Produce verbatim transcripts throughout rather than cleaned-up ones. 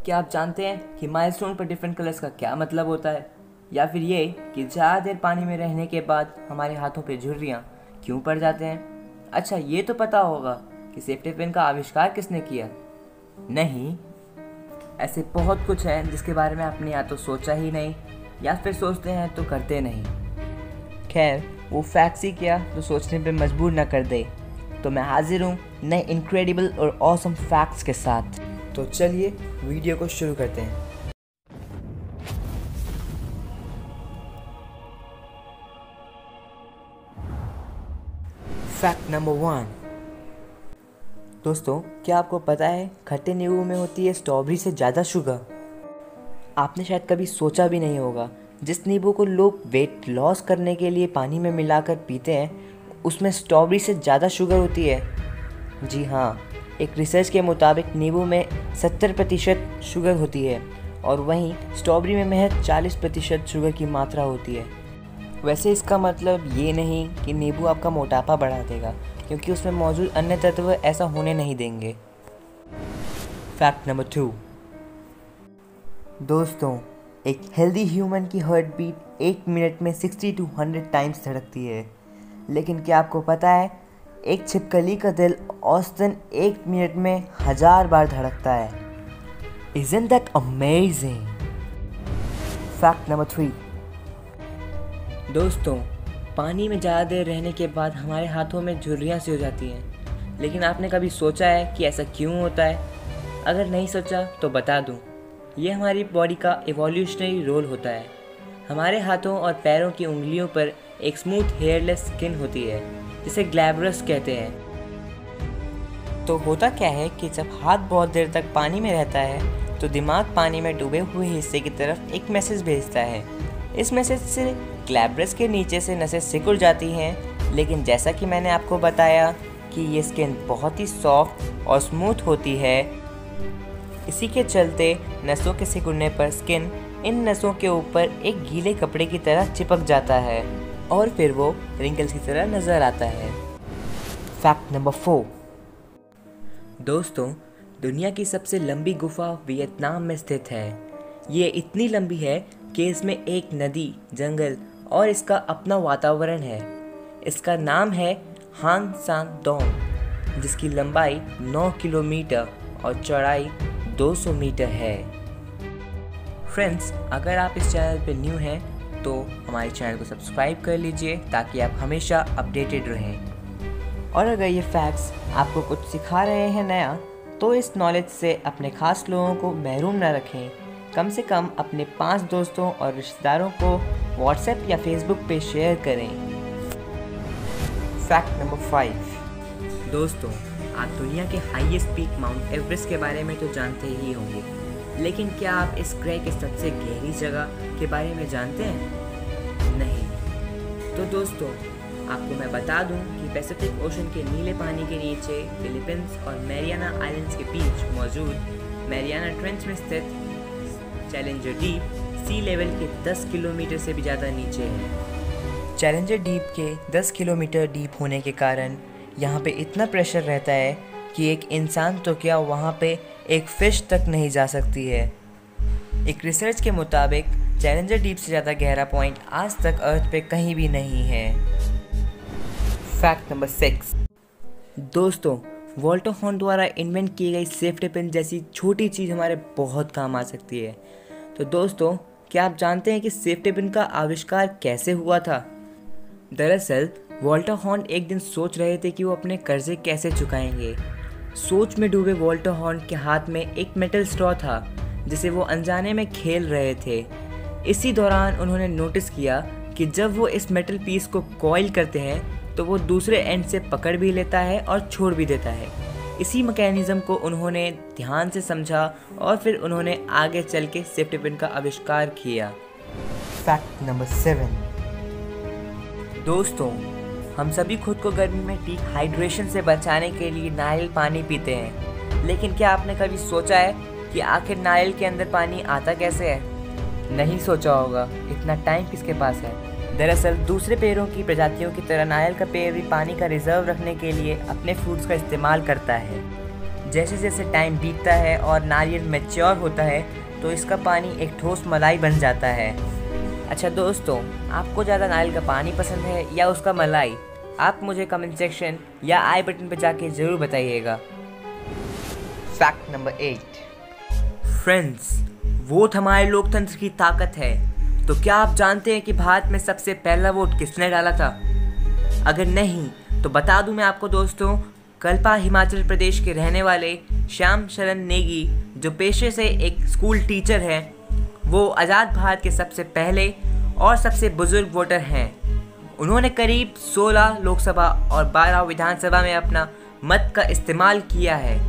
क्या आप जानते हैं कि माइलस्टोन पर डिफरेंट कलर्स का क्या मतलब होता है? या फिर ये कि ज़्यादा देर पानी में रहने के बाद हमारे हाथों पे झुर्रियाँ क्यों पड़ जाते हैं? अच्छा, ये तो पता होगा कि सेफ्टी पिन का आविष्कार किसने किया? नहीं, ऐसे बहुत कुछ है जिसके बारे में आपने या तो सोचा ही नहीं या फिर सोचते हैं तो करते नहीं। खैर, वो फैक्ट्स ही क्या जो सोचने पे मजबूर ना कर दे। तो मैं हाजिर हूँ नए इनक्रेडिबल और ऑसम फैक्ट्स के साथ। तो चलिए वीडियो को शुरू करते हैं। Fact number one. दोस्तों, क्या आपको पता है खट्टे नींबू में होती है स्ट्रॉबेरी से ज़्यादा शुगर? आपने शायद कभी सोचा भी नहीं होगा, जिस नींबू को लोग वेट लॉस करने के लिए पानी में मिलाकर पीते हैं उसमें स्ट्रॉबेरी से ज़्यादा शुगर होती है। जी हाँ, एक रिसर्च के मुताबिक नींबू में सत्तर प्रतिशत शुगर होती है और वहीं स्ट्रॉबेरी में महज चालीस प्रतिशत शुगर की मात्रा होती है। वैसे इसका मतलब ये नहीं कि नींबू आपका मोटापा बढ़ा देगा, क्योंकि उसमें मौजूद अन्य तत्व ऐसा होने नहीं देंगे। Fact number two. दोस्तों, एक हेल्दी ह्यूमन की हार्ट बीट एक मिनट में साठ टू सौ टाइम्स धड़कती है, लेकिन क्या आपको पता है एक छिपकली का दिल औसतन एक मिनट में हजार बार धड़कता है। Isn't that amazing? Fact number three. दोस्तों, पानी में ज़्यादा देर रहने के बाद हमारे हाथों में झुर्रियाँ सी हो जाती हैं, लेकिन आपने कभी सोचा है कि ऐसा क्यों होता है? अगर नहीं सोचा तो बता दूं, ये हमारी बॉडी का इवोल्यूशनरी रोल होता है। हमारे हाथों और पैरों की उंगलियों पर एक स्मूथ हेयरलेस स्किन होती है जिसे ग्लैब्रस कहते हैं। तो होता क्या है कि जब हाथ बहुत देर तक पानी में रहता है तो दिमाग पानी में डूबे हुए हिस्से की तरफ एक मैसेज भेजता है। इस मैसेज से ग्लैब्रस के नीचे से नसें सिकुड़ जाती हैं, लेकिन जैसा कि मैंने आपको बताया कि ये स्किन बहुत ही सॉफ्ट और स्मूथ होती है, इसी के चलते नसों के सिकुड़ने पर स्किन इन नसों के ऊपर एक गीले कपड़े की तरह चिपक जाता है और फिर वो रिंकल्स की तरह नज़र आता है। Fact number four. दोस्तों, दुनिया की सबसे लंबी गुफा वियतनाम में स्थित है। ये इतनी लंबी है कि इसमें एक नदी, जंगल और इसका अपना वातावरण है। इसका नाम है हांग सांग दोंग, जिसकी लंबाई नौ किलोमीटर और चौड़ाई दो सौ मीटर है। फ्रेंड्स, अगर आप इस चैनल पर न्यू हैं तो हमारे चैनल को सब्सक्राइब कर लीजिए ताकि आप हमेशा अपडेटेड रहें। और अगर ये फैक्ट्स आपको कुछ सिखा रहे हैं नया, तो इस नॉलेज से अपने खास लोगों को महरूम न रखें। कम से कम अपने पांच दोस्तों और रिश्तेदारों को व्हाट्सएप या फेसबुक पे शेयर करें। Fact number five. दोस्तों, आप दुनिया के हाईएस्ट पीक माउंट एवरेस्ट के बारे में तो जानते ही होंगे, लेकिन क्या आप इस ग्रह के सबसे गहरी जगह के बारे में जानते हैं? नहीं। तो दोस्तों, आपको मैं बता दूं कि पैसिफिक ओशन के नीले पानी के नीचे फिलीपींस और मैरियाना आइलैंड्स के बीच मौजूद मैरियाना ट्रेंच में स्थित चैलेंजर डीप सी लेवल के दस किलोमीटर से भी ज़्यादा नीचे है। चैलेंजर डीप के दस किलोमीटर डीप होने के कारण यहाँ पे इतना प्रेशर रहता है कि एक इंसान तो क्या, वहाँ पे एक फ़िश तक नहीं जा सकती है। एक रिसर्च के मुताबिक चैलेंजर डीप से ज़्यादा गहरा पॉइंट आज तक अर्थ पे कहीं भी नहीं है। Fact number six. दोस्तों, वॉल्टर हॉर्न द्वारा इन्वेंट की गई सेफ्टी पिन जैसी छोटी चीज़ हमारे बहुत काम आ सकती है। तो दोस्तों, क्या आप जानते हैं कि सेफ्टी पिन का आविष्कार कैसे हुआ था? दरअसल वॉल्टर हॉर्न एक दिन सोच रहे थे कि वो अपने कर्जे कैसे चुकाएंगे। सोच में डूबे वॉल्टर हॉर्न के हाथ में एक मेटल स्ट्रॉ था जिसे वो अनजाने में खेल रहे थे। इसी दौरान उन्होंने नोटिस किया कि जब वो इस मेटल पीस को कॉइल करते हैं तो वो दूसरे एंड से पकड़ भी लेता है और छोड़ भी देता है। इसी मैकेनिज्म को उन्होंने ध्यान से समझा और फिर उन्होंने आगे चल के सेफ्टी पिन का आविष्कार किया। Fact number seven. दोस्तों, हम सभी खुद को गर्मी में डिहाइड्रेशन से बचाने के लिए नारियल पानी पीते हैं, लेकिन क्या आपने कभी सोचा है कि आखिर नारियल के अंदर पानी आता कैसे है? नहीं सोचा होगा, इतना टाइम किसके पास है? दरअसल दूसरे पेड़ों की प्रजातियों की तरह नारियल का पेड़ भी पानी का रिजर्व रखने के लिए अपने फ्रूट्स का इस्तेमाल करता है। जैसे जैसे टाइम बीतता है और नारियल मैच्योर होता है तो इसका पानी एक ठोस मलाई बन जाता है। अच्छा दोस्तों, आपको ज़्यादा नारियल का पानी पसंद है या उसका मलाई? आप मुझे कमेंट सेक्शन या आई बटन पर जाके ज़रूर बताइएगा। Fact number eight. Friends, vote हमारे लोकतंत्र की ताकत है। तो क्या आप जानते हैं कि भारत में सबसे पहला वोट किसने डाला था? अगर नहीं तो बता दूं मैं आपको दोस्तों, कल्पा हिमाचल प्रदेश के रहने वाले श्याम शरण नेगी, जो पेशे से एक स्कूल टीचर हैं, वो आज़ाद भारत के सबसे पहले और सबसे बुजुर्ग वोटर हैं। उन्होंने करीब सोलह लोकसभा और बारह विधानसभा में अपना मत का इस्तेमाल किया है।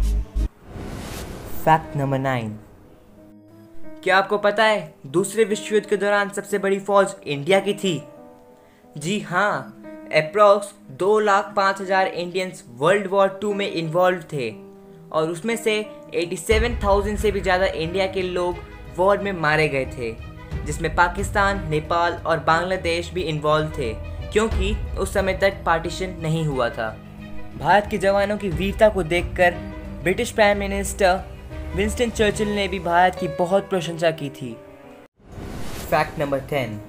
Fact number nine. क्या आपको पता है दूसरे विश्व युद्ध के दौरान सबसे बड़ी फौज इंडिया की थी? जी हाँ, अप्रॉक्स दो लाख पाँच हज़ार इंडियंस वर्ल्ड वॉर टू में इन्वॉल्व थे और उसमें से सत्तासी हज़ार से भी ज़्यादा इंडिया के लोग वॉर में मारे गए थे, जिसमें पाकिस्तान, नेपाल और बांग्लादेश भी इन्वॉल्व थे क्योंकि उस समय तक पार्टीशन नहीं हुआ था। भारत के जवानों की वीरता को देखकर British prime minister Winston Churchill ने भी भारत की बहुत प्रशंसा की थी। Fact number ten.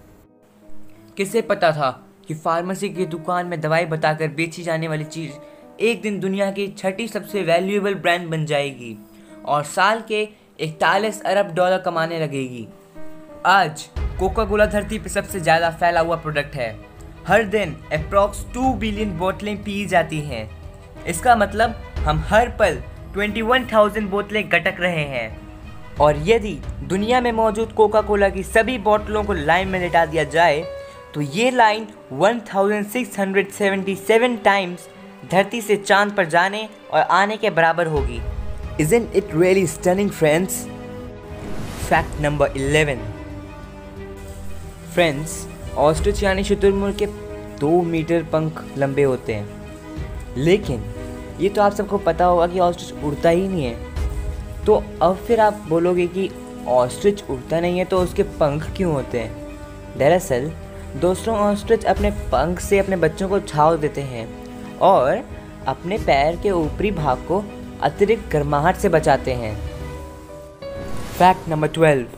किसे पता था कि फार्मेसी की दुकान में दवाई बताकर बेची जाने वाली चीज़ एक दिन दुनिया की छठी सबसे वैल्यूएबल ब्रांड बन जाएगी और साल के इकतालीस अरब डॉलर कमाने लगेगी। आज कोका कोला धरती पर सबसे ज़्यादा फैला हुआ प्रोडक्ट है। हर दिन अप्रॉक्स टू बिलियन बोतलें पी जाती हैं। इसका मतलब हम हर पल इक्कीस हज़ार बोतलें गटक रहे हैं। और यदि दुनिया में मौजूद कोका कोला की सभी बोतलों को लाइन में लिटा दिया जाए तो ये लाइन सोलह सौ सतहत्तर टाइम्स धरती से चांद पर जाने और आने के बराबर होगी। Isn't it really stunning, friends? Fact number eleven. Friends, ostrich यानी शुतुरमुर्ग के दो मीटर पंख लंबे होते हैं, लेकिन ये तो आप सबको पता होगा कि ऑस्ट्रिच उड़ता ही नहीं है। तो अब फिर आप बोलोगे कि ऑस्ट्रिच उड़ता नहीं है तो उसके पंख क्यों होते हैं? दरअसल दोस्तों, ऑस्ट्रिच अपने पंख से अपने बच्चों को छांव देते हैं और अपने पैर के ऊपरी भाग को अतिरिक्त गर्माहट से बचाते हैं। Fact number twelve.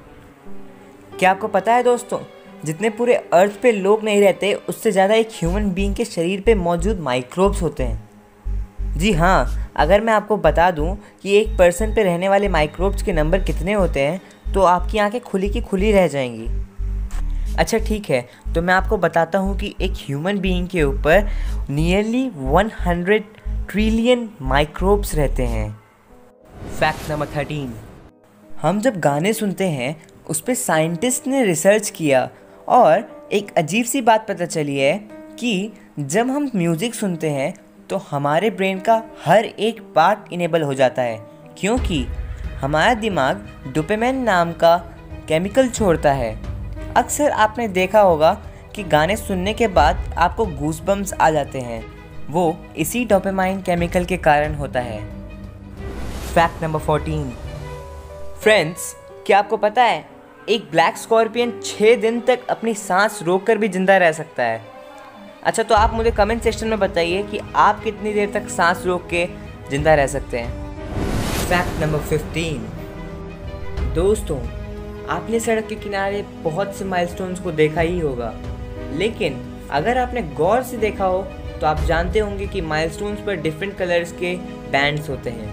क्या आपको पता है दोस्तों, जितने पूरे अर्थ पे लोग नहीं रहते उससे ज़्यादा एक ह्यूमन बीइंग के शरीर पे मौजूद माइक्रोब्स होते हैं। जी हाँ, अगर मैं आपको बता दूं कि एक पर्सन पे रहने वाले माइक्रोब्स के नंबर कितने होते हैं तो आपकी आंखें खुली की खुली रह जाएंगी। अच्छा ठीक है, तो मैं आपको बताता हूँ कि एक ह्यूमन बीइंग के ऊपर नियरली सौ ट्रिलियन माइक्रोब्स रहते हैं। Fact number thirteen. हम जब गाने सुनते हैं उस पर साइंटिस्ट ने रिसर्च किया और एक अजीब सी बात पता चली है कि जब हम म्यूज़िक सुनते हैं तो हमारे ब्रेन का हर एक पार्ट इनेबल हो जाता है, क्योंकि हमारा दिमाग डोपामाइन नाम का केमिकल छोड़ता है। अक्सर आपने देखा होगा कि गाने सुनने के बाद आपको गूज़बम्प्स आ जाते हैं, वो इसी डोपामाइन केमिकल के कारण होता है। Fact number fourteen. फ्रेंड्स, क्या आपको पता है एक ब्लैक स्कॉर्पियन छः दिन तक अपनी सांस रोककर भी जिंदा रह सकता है? अच्छा, तो आप मुझे कमेंट सेक्शन में बताइए कि आप कितनी देर तक सांस रोक के जिंदा रह सकते हैं। Fact number fifteen. दोस्तों, आपने सड़क के किनारे बहुत से माइलस्टोन्स को देखा ही होगा, लेकिन अगर आपने गौर से देखा हो तो आप जानते होंगे कि माइलस्टोन्स पर डिफरेंट कलर्स के बैंड्स होते हैं।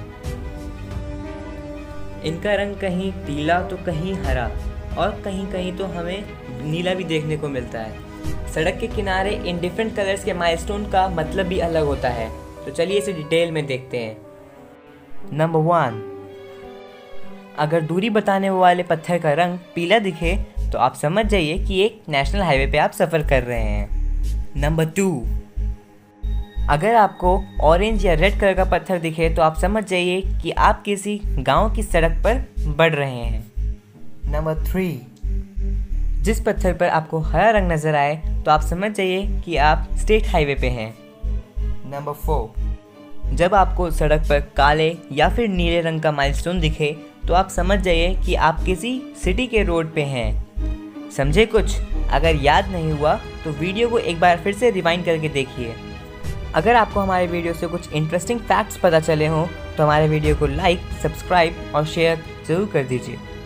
इनका रंग कहीं पीला तो कहीं हरा और कहीं कहीं तो हमें नीला भी देखने को मिलता है। सड़क के किनारे इन डिफरेंट कलर्स के माइलस्टोन का मतलब भी अलग होता है, तो चलिए इसे डिटेल में देखते हैं। नंबर वन, अगर दूरी बताने वाले पत्थर का रंग पीला दिखे तो आप समझ जाइए कि एक नेशनल हाईवे पे आप सफ़र कर रहे हैं। नंबर टू, अगर आपको ऑरेंज या रेड कलर का पत्थर दिखे तो आप समझ जाइए कि आप किसी गांव की सड़क पर बढ़ रहे हैं। नंबर थ्री, जिस पत्थर पर आपको हरा रंग नज़र आए तो आप समझ जाइए कि आप स्टेट हाईवे पे हैं। नंबर फोर, जब आपको सड़क पर काले या फिर नीले रंग का माइलस्टोन दिखे तो आप समझ जाइए कि आप किसी सिटी के रोड पे हैं। समझे कुछ? अगर याद नहीं हुआ तो वीडियो को एक बार फिर से रिवाइंड करके देखिए। अगर आपको हमारे वीडियो से कुछ इंटरेस्टिंग फैक्ट्स पता चले हों तो हमारे वीडियो को लाइक, सब्सक्राइब और शेयर ज़रूर कर दीजिए।